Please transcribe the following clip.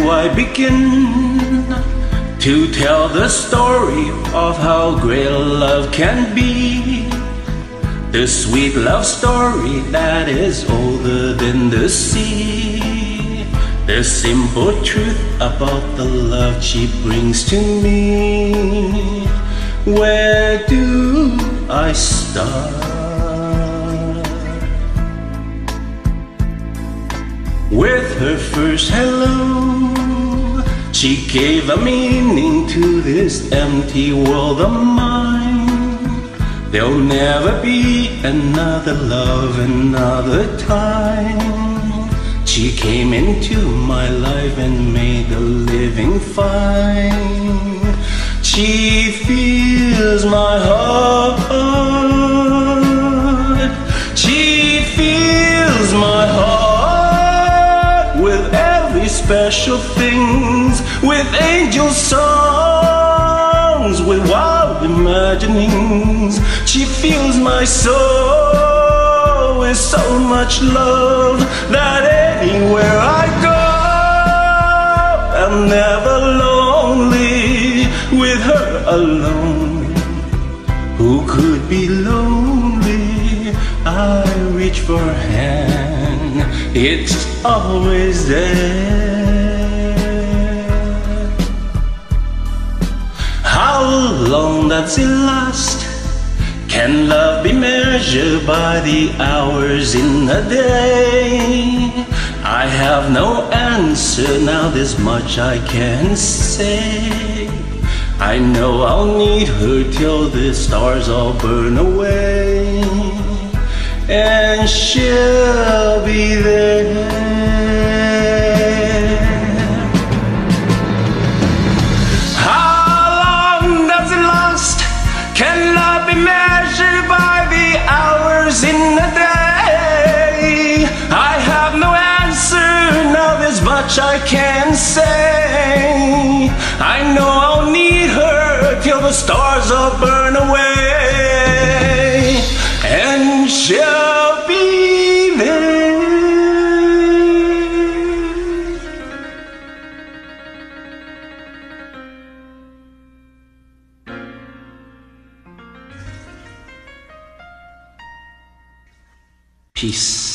do I begin to tell the story of how great love can be? The sweet love story that is older than the sea. The simple truth about the love she brings to me. Where do I start? With her first hello, she gave a meaning to this empty world of mine. There'll never be another love, another time. She came into my life and made the living fine. She fills my heart. She fills my heart with every special things, with angel songs, with wild imaginings. She fills my soul with so much love that anywhere I go, I'm never lonely with her alone. Who could be lonely? I reach for her hand, it's always there. How long does it last? Can love be measured by the hours in a day? I have no answer, now this much I can say. I know I'll need her till the stars all burn away, and she'll be there. How long does it last? Can love be measured by the hours in a day? I have no answer, now this much I can say. I know I'll need her till the stars all burn away, and she'll be there. Peace.